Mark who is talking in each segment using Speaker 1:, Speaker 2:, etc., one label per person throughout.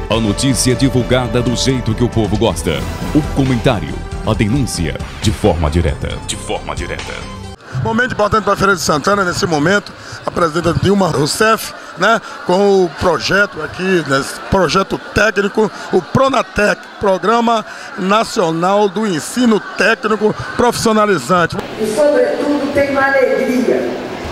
Speaker 1: A notícia divulgada do jeito que o povo gosta. O comentário, a denúncia, de forma direta.
Speaker 2: Momento importante para a Feira de Santana, nesse momento, a presidenta Dilma Rousseff, né, com o projeto aqui, né, projeto técnico, o Pronatec, Programa Nacional do Ensino Técnico Profissionalizante.
Speaker 3: E, sobretudo, tem uma alegria,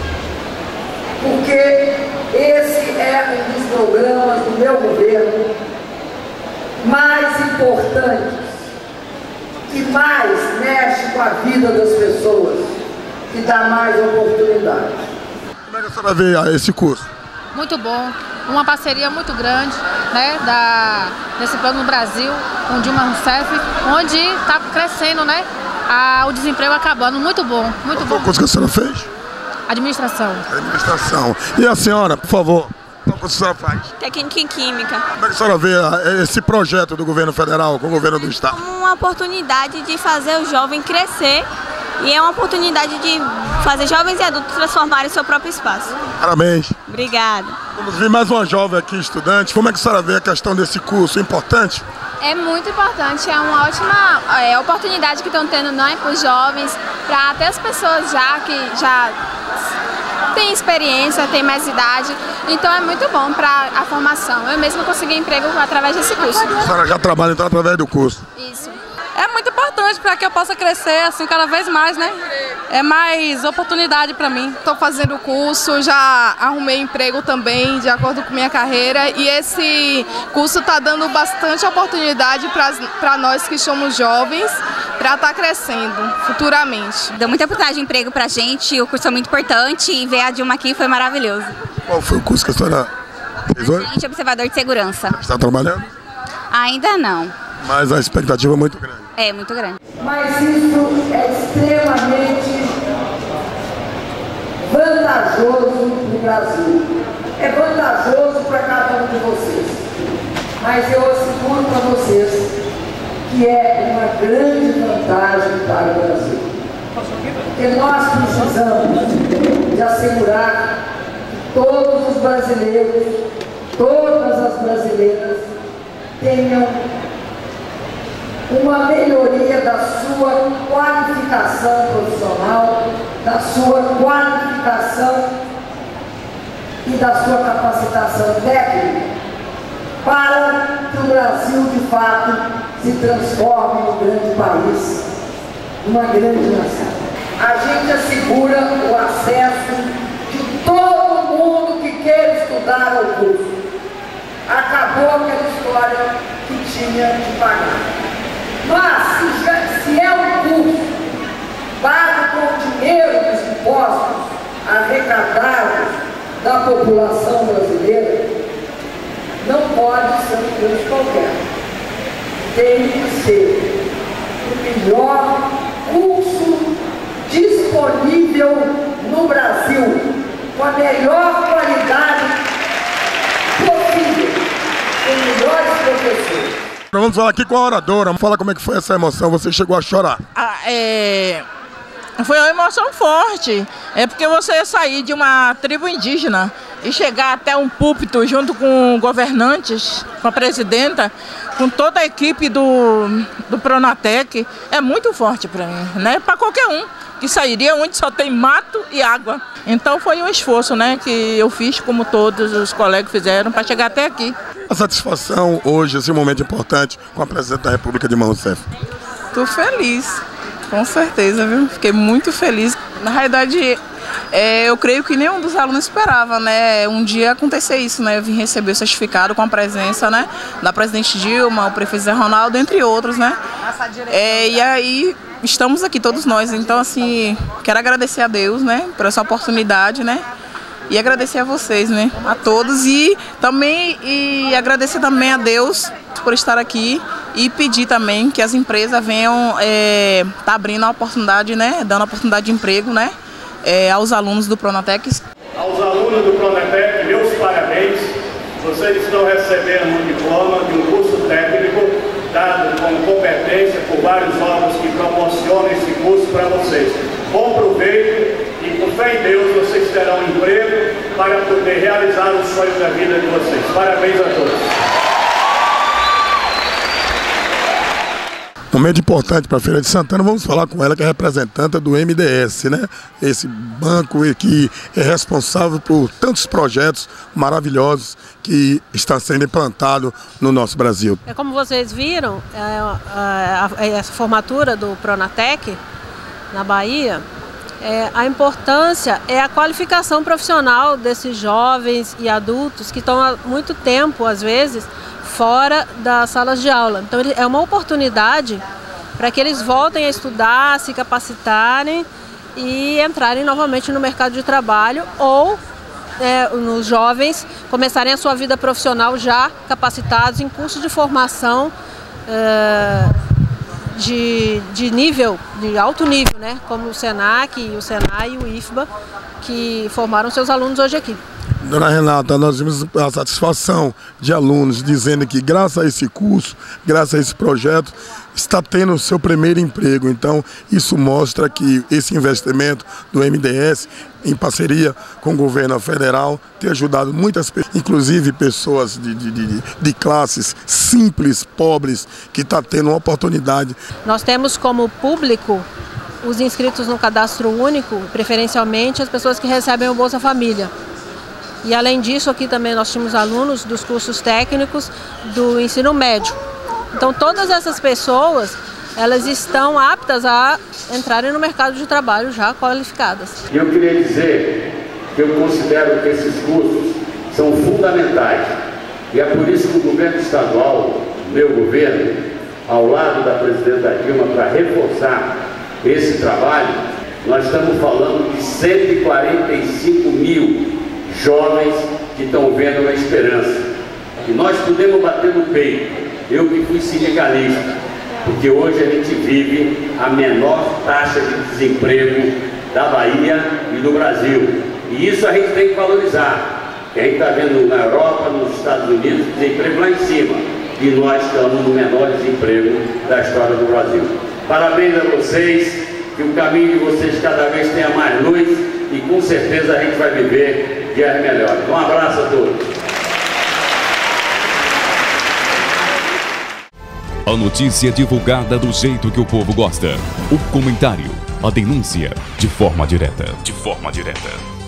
Speaker 3: porque esse é um dos programas do meu governo mais importantes, que mais mexe com a vida das pessoas, que dá mais oportunidade.
Speaker 2: Como é que a senhora vê esse curso?
Speaker 4: Muito bom, uma parceria muito grande, né, desse plano no Brasil, com Dilma Rousseff, onde está crescendo, né, o desemprego acabando. Muito bom, muito bom.
Speaker 2: Qual curso que a senhora fez?
Speaker 4: Administração.
Speaker 2: Administração. E a senhora, por favor, qual curso a senhora faz?
Speaker 5: Técnica em Química.
Speaker 2: Como é que a senhora vê esse projeto do governo federal com o governo do estado?
Speaker 5: Como uma oportunidade de fazer o jovem crescer e é uma oportunidade de fazer jovens e adultos transformarem seu próprio espaço.
Speaker 2: Parabéns.
Speaker 5: Obrigada.
Speaker 2: Vamos ver mais uma jovem aqui, estudante. Como é que a senhora vê a questão desse curso? É importante?
Speaker 6: É muito importante, é uma ótima oportunidade que estão tendo, né, para os jovens, para até as pessoas que já têm experiência, têm mais idade, então é muito bom para a formação. Eu mesmo consegui emprego através desse curso.
Speaker 2: A senhora já trabalha então através do curso?
Speaker 6: Isso.
Speaker 7: É muito importante para que eu possa crescer assim cada vez mais, né? É mais oportunidade para mim.
Speaker 8: Estou fazendo o curso, já arrumei emprego também de acordo com minha carreira e esse curso está dando bastante oportunidade para nós que somos jovens para estar crescendo futuramente.
Speaker 5: Deu muita oportunidade de emprego para a gente, o curso é muito importante e ver a Dilma aqui foi maravilhoso.
Speaker 2: Qual foi o curso que a senhora fez hoje?
Speaker 5: Agente observador de segurança.
Speaker 2: Está trabalhando?
Speaker 5: Ainda não.
Speaker 2: Mas a expectativa é muito grande.
Speaker 5: É muito grande.
Speaker 3: Mas isso é extremamente vantajoso no Brasil. É vantajoso para cada um de vocês. Mas eu asseguro para vocês que é uma grande vantagem para o Brasil. Porque nós precisamos de assegurar que todos os brasileiros, todas as brasileiras tenham uma melhoria da sua qualificação profissional, da sua qualificação e da sua capacitação técnica, para que o Brasil, de fato, se transforme num grande país, numa grande nação. A gente assegura o acesso de todo mundo que quer estudar ao curso. Acabou aquela história que tinha de pagar. Mas, se é um curso pago com o dinheiro dos impostos arrecadados da população brasileira, não pode ser um curso qualquer. Tem que ser o melhor curso disponível no Brasil, com a melhor qualidade possível, com melhores professores.
Speaker 2: Vamos falar aqui com a oradora, vamos falar como é que foi essa emoção, você chegou a chorar.
Speaker 9: Foi uma emoção forte, porque você sair de uma tribo indígena e chegar até um púlpito junto com governantes, com a presidenta, com toda a equipe do Pronatec, é muito forte para mim, né? Para qualquer um que sairia onde só tem mato e água. Então foi um esforço, né, que eu fiz, como todos os colegas fizeram, para chegar até aqui.
Speaker 2: A satisfação hoje, esse momento importante com a presidente da República, Dilma Rousseff.
Speaker 8: Estou feliz, com certeza, viu? Fiquei muito feliz. Na realidade, eu creio que nenhum dos alunos esperava, né, um dia acontecer isso, né? Eu vim receber o certificado com a presença, né, da presidente Dilma, o prefeito Zé Ronaldo, entre outros, né? E aí estamos aqui todos nós, então assim, quero agradecer a Deus, né, por essa oportunidade, né? E agradecer a vocês, né, a todos e agradecer também a Deus por estar aqui e pedir também que as empresas venham tá abrindo a oportunidade, né, dando a oportunidade de emprego, né, aos alunos do Pronatec.
Speaker 10: Aos alunos do Pronatec, meus parabéns. Vocês estão recebendo um diploma de um curso técnico dado como competência por vários órgãos que proporcionam esse curso para vocês. Bom proveito e, com fé em Deus, vocês terão um emprego para poder realizar os sonhos da vida de vocês. Parabéns a todos.
Speaker 2: Momento importante para a Feira de Santana, vamos falar com ela, que é representante do MDS, né? Esse banco que é responsável por tantos projetos maravilhosos que está sendo implantado no nosso Brasil.
Speaker 11: Como vocês viram, essa formatura do Pronatec na Bahia, a importância é a qualificação profissional desses jovens e adultos que estão há muito tempo, às vezes, fora das salas de aula. Então é uma oportunidade para que eles voltem a estudar, se capacitarem e entrarem novamente no mercado de trabalho ou nos jovens começarem a sua vida profissional já capacitados em cursos de formação de alto nível, né? Como o Senac, o Senai e o IFBA, que formaram seus alunos hoje aqui.
Speaker 2: Dona Renata, nós vimos a satisfação de alunos dizendo que graças a esse curso, graças a esse projeto, está tendo o seu primeiro emprego. Então, isso mostra que esse investimento do MDS, em parceria com o governo federal, tem ajudado muitas pessoas, inclusive pessoas de classes simples, pobres, que estão tendo uma oportunidade.
Speaker 11: Nós temos como público os inscritos no cadastro único, preferencialmente as pessoas que recebem o Bolsa Família. E além disso, aqui também nós tínhamos alunos dos cursos técnicos do ensino médio. Então todas essas pessoas, elas estão aptas a entrarem no mercado de trabalho já qualificadas.
Speaker 10: E eu queria dizer que eu considero que esses cursos são fundamentais. E é por isso que o governo estadual, meu governo, ao lado da presidenta Dilma, para reforçar esse trabalho, nós estamos falando de 145 mil jovens que estão vendo uma esperança. E nós podemos bater no peito. Eu que fui sindicalista, porque hoje a gente vive a menor taxa de desemprego da Bahia e do Brasil. E isso a gente tem que valorizar. A gente está vendo na Europa, nos Estados Unidos, desemprego lá em cima. E nós estamos no menor desemprego da história do Brasil. Parabéns a vocês, que o caminho de vocês cada vez tenha mais luz e com certeza a gente vai viver dias melhores. Um abraço a todos.
Speaker 1: A notícia divulgada do jeito que o povo gosta. O comentário, a denúncia, de forma direta.